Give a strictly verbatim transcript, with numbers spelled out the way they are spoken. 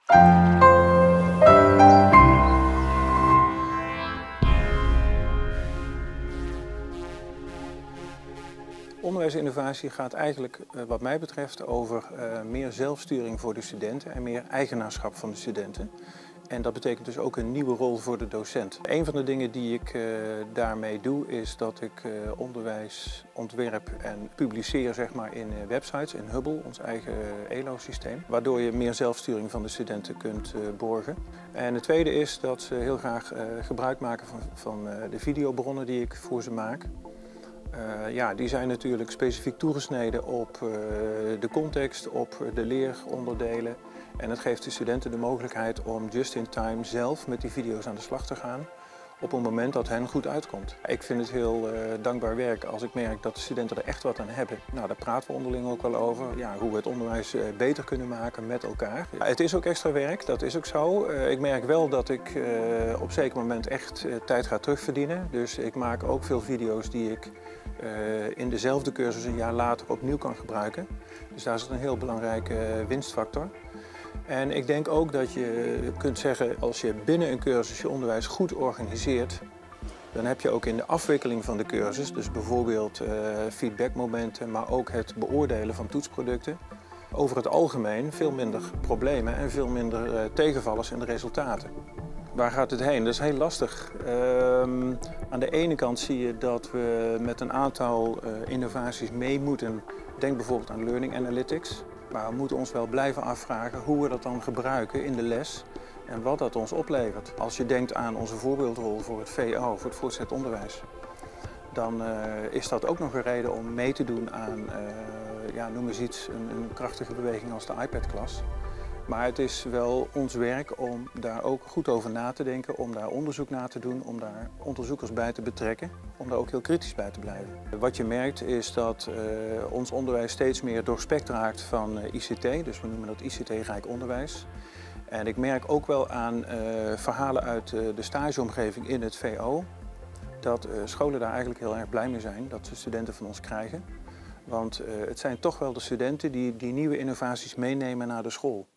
Onderwijsinnovatie gaat eigenlijk, wat mij betreft, over uh, meer zelfsturing voor de studenten en meer eigenaarschap van de studenten. En dat betekent dus ook een nieuwe rol voor de docent. Een van de dingen die ik uh, daarmee doe is dat ik uh, onderwijs ontwerp en publiceer zeg maar, in uh, websites, in Hubble, ons eigen E L O-systeem. Waardoor je meer zelfsturing van de studenten kunt uh, borgen. En het tweede is dat ze heel graag uh, gebruik maken van, van uh, de videobronnen die ik voor ze maak. Uh, ja, die zijn natuurlijk specifiek toegesneden op uh, de context, op de leeronderdelen. En het geeft de studenten de mogelijkheid om just in time zelf met die video's aan de slag te gaan op een moment dat hen goed uitkomt. Ik vind het heel uh, dankbaar werk als ik merk dat de studenten er echt wat aan hebben. Nou, daar praten we onderling ook wel over, ja, hoe we het onderwijs uh, beter kunnen maken met elkaar. Ja, het is ook extra werk, dat is ook zo. Uh, ik merk wel dat ik uh, op een zeker moment echt uh, tijd ga terugverdienen. Dus ik maak ook veel video's die ik uh, in dezelfde cursus een jaar later opnieuw kan gebruiken. Dus daar zit een heel belangrijke uh, winstfactor. En ik denk ook dat je kunt zeggen, als je binnen een cursus je onderwijs goed organiseert, dan heb je ook in de afwikkeling van de cursus, dus bijvoorbeeld uh, feedbackmomenten, maar ook het beoordelen van toetsproducten, over het algemeen veel minder problemen en veel minder uh, tegenvallers in de resultaten. Waar gaat het heen? Dat is heel lastig. Um, aan de ene kant zie je dat we met een aantal uh, innovaties mee moeten. Denk bijvoorbeeld aan learning analytics. Maar we moeten ons wel blijven afvragen hoe we dat dan gebruiken in de les en wat dat ons oplevert. Als je denkt aan onze voorbeeldrol voor het V O, voor het voortgezet onderwijs, dan uh, is dat ook nog een reden om mee te doen aan, uh, ja, noem eens iets, een, een krachtige beweging als de iPad-klas. Maar het is wel ons werk om daar ook goed over na te denken, om daar onderzoek naar te doen, om daar onderzoekers bij te betrekken, om daar ook heel kritisch bij te blijven. Wat je merkt is dat uh, ons onderwijs steeds meer doorspekt raakt van uh, I C T, dus we noemen dat I C T-rijk onderwijs. En ik merk ook wel aan uh, verhalen uit uh, de stageomgeving in het V O, dat uh, scholen daar eigenlijk heel erg blij mee zijn dat ze studenten van ons krijgen. Want uh, het zijn toch wel de studenten die die nieuwe innovaties meenemen naar de school.